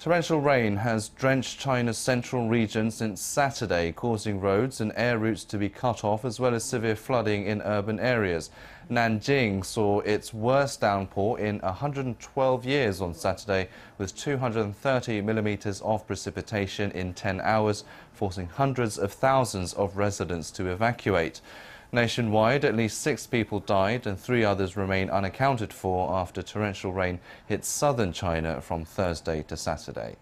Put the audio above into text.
Torrential rain has drenched China's central region since Saturday, causing roads and air routes to be cut off, as well as severe flooding in urban areas. Nanjing saw its worst downpour in 112 years on Saturday, with 230 millimeters of precipitation in 10 hours, forcing hundreds of thousands of residents to evacuate. Nationwide, at least 6 people died and 3 others remain unaccounted for after torrential rain hit southern China from Thursday to Saturday.